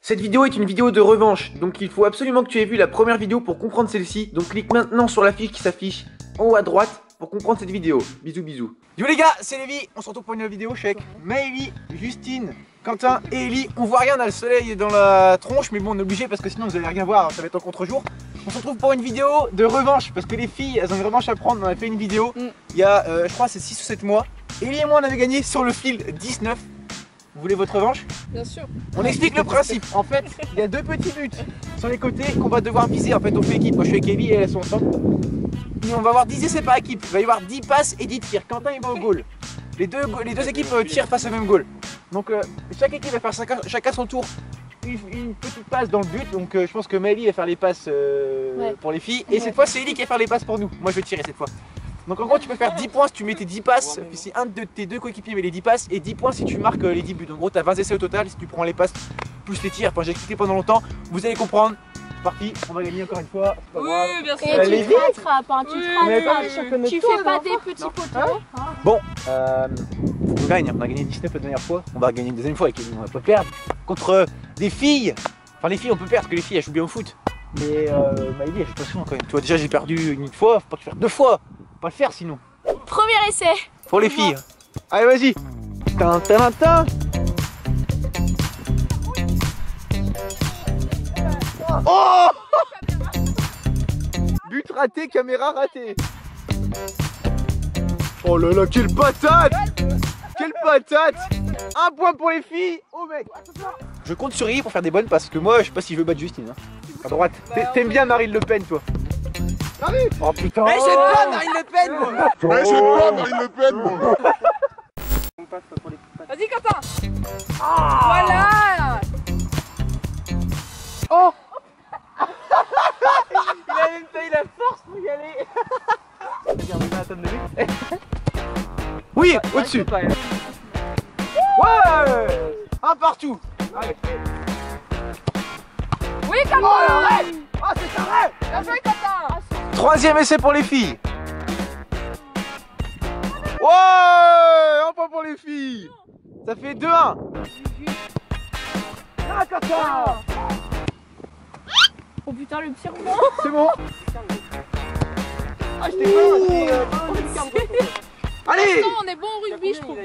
Cette vidéo est une vidéo de revanche, donc il faut absolument que tu aies vu la première vidéo pour comprendre celle-ci. Donc clique maintenant sur la fiche qui s'affiche en haut à droite pour comprendre cette vidéo. Bisous bisous. Yo les gars, c'est Lévi, on se retrouve pour une nouvelle vidéo. Je suis avec Maëlie, Justine, Quentin et Ellie. On voit rien, on a le soleil dans la tronche, mais bon on est obligé parce que sinon vous allez rien voir, ça va être en contre-jour. On se retrouve pour une vidéo de revanche parce que les filles elles ont une revanche à prendre. On a fait une vidéo il y a je crois c'est 6 ou 7 mois. Ellie et moi on avait gagné sur le fil 19. Vous voulez votre revanche? Bien sûr. On explique le principe. En fait, il y a deux petits buts sur les côtés qu'on va devoir viser. En fait, on fait équipe. Moi, je suis avec Ellie et elles sont ensemble. Et on va avoir 10 essais par équipe. Il va y avoir 10 passes et 10 tirs. Quentin, il va au goal. Les deux équipes tirent face au même goal. Donc, chaque équipe va faire chacun son tour une petite passe dans le but. Donc, je pense que Maëlie va faire les passes pour les filles. Et cette fois, c'est Ellie qui va faire les passes pour nous. Moi, je vais tirer cette fois. Donc en gros tu peux faire 10 points si tu mets tes 10 passes, puis si un de tes deux coéquipiers met les 10 passes, et 10 points si tu marques les 10 buts. En gros tu as 20 essais au total si tu prends les passes plus les tirs. Enfin, j'ai expliqué pendant longtemps, vous allez comprendre. C'est parti, on va gagner encore une fois, c'est pas grave. Oui, bien sûr. Et tu rattrapes, tu fais pas des petits poteaux. Bon, on gagne, on a gagné 19 la dernière fois, on va gagner une deuxième fois avec Ellie, on va pas perdre contre des filles. Enfin les filles on peut perdre parce que les filles elles jouent bien au foot. Mais Maëlie elle joue pas souvent quand même. Tu vois déjà j'ai perdu une fois, faut pas te faire deux fois. Pas le faire sinon. Premier essai. Pour les filles. Allez vas-y. Oh. But raté, caméra ratée. Oh là là, quelle patate. Quelle patate. Un point pour les filles. Oh mec. Je compte sur Ellie pour faire des bonnes parce que moi je sais pas si je veux battre Justine. À droite. T'aimes bien Marine Le Pen toi? Marine. Oh putain. Mais j'aime pas Marine Le Pen moi. Mais j'aime pas Marine Le Pen moi. Vas-y Quentin. Voilà. Oh. Il a même pas eu la force pour y aller. Regarde, on a attendre de lui. Oui, au-dessus. Ouais. Un partout. Allez. Oui Quentin. Oh l'arrêt. Ah c'est arrêt. Bien joué Quentin. Troisième essai pour les filles. Ouais, un point pour les filles. Ça fait 2-1. Ah Quentin. Oh putain, le petit rebond. C'est bon. Ah je t'ai pas. Allez. Attends, on est bon au rugby je trouve.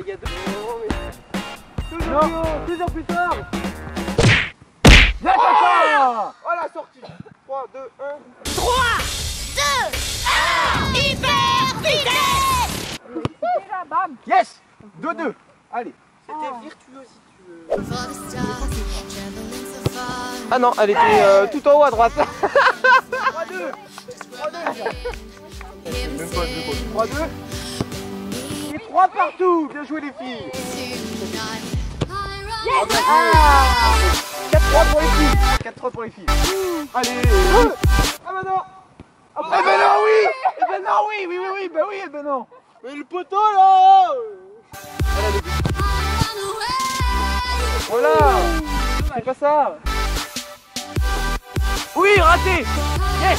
Toujours plus tard. D'accord. Oh la sortie. 3, 2, 1. 3, 2, 1, hyper vitesse. Bam. Yes. 2-2. Allez. C'était virtueux si tu veux. Ah non, elle était tout en haut à droite. 3-2. 3-2. Et 3 partout. Bien joué les filles. 4-3 pour les filles. 4-3 pour les filles. Allez. Ah bah non. Eh ben non oui. Eh ben non oui. Oui. Ben oui. Eh ben non. Mais le poteau là. Voilà. C'est pas ça. Oui, raté. Yes.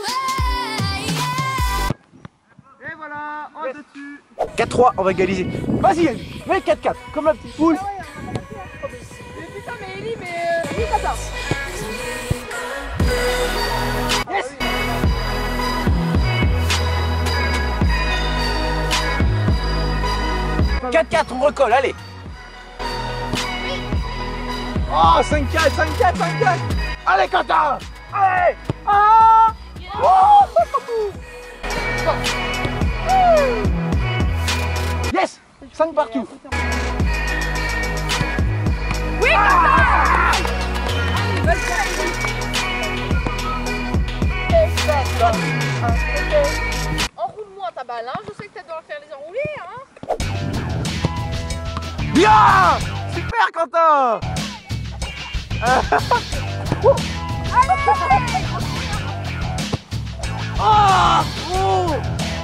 Et voilà, on est dessus. 4-3, on va égaliser. Vas-y, mets 4-4, comme la petite poule. Mais putain mais Ellie oui Quentin. Yes. « 4-4, on recolle, allez. Oh, 5-4, 5-4, 5-4. Allez, Quentin. Allez. Ah. Oh. Yes. 5 partout. Oui Quentin. Enroule-moi ta balle, hein. Je sais que tu dois faire les enrouler, hein. Bien. Super, Quentin. Oh. Oh.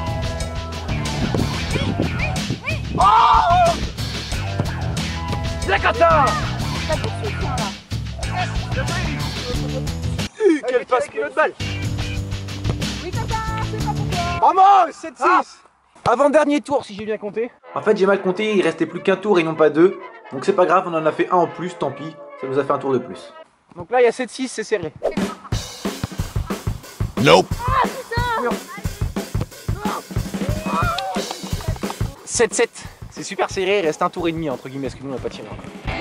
Oh. Bien, Quentin. T'as tout de suite là. Quelle passe, quelle balle. Oui Quentin, c'est pas pour toi. Vamos, 7-6. Avant-dernier tour si j'ai bien compté. En fait j'ai mal compté, il restait plus qu'un tour et non pas deux. Donc c'est pas grave, on en a fait un en plus, tant pis. Ça nous a fait un tour de plus. Donc là, il y a 7-6, c'est serré. Nope. 7-7, c'est super serré, il reste un tour et demi entre guillemets, parce que nous on n'a pas tiré.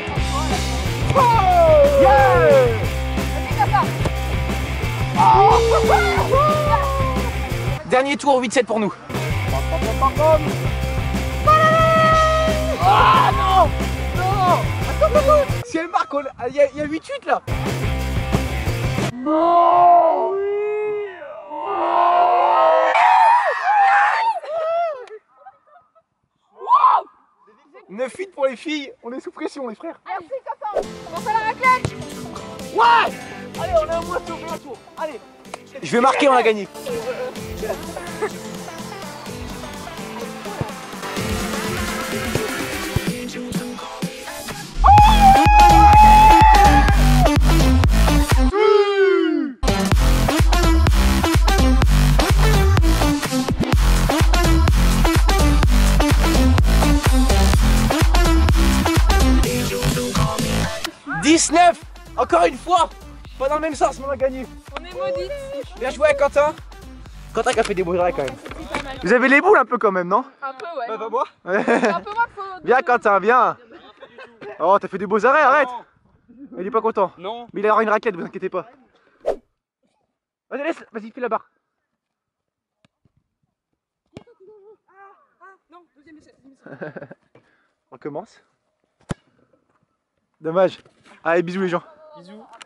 Dernier tour, 8-7 pour nous. Ah non! Non! Attends. Si elle marque, il y a 8-8 là. Non! 9-8 pour les filles, on est sous pression les frères. Merci Coco. On fait la raclette. Ouais! Allez, on a un moins sauvé un tour. Allez! Je vais marquer, on a gagné. Encore une fois, pas dans le même sens, mais on a gagné. On est maudits. Bien joué Quentin. Quentin qui a fait des beaux arrêts quand même. Vous avez les boules un peu quand même, non? Un peu, ouais. Pas moi. Un peu moins qu'il faut. Viens Quentin, viens. Oh, t'as fait des beaux arrêts, arrête. Il est pas content. Non. Mais il aura une raquette, vous inquiétez pas. Vas-y, laisse, vas-y, fais la barre. Non, deuxième essai. On commence. Dommage. Allez, bisous les gens. Bisous.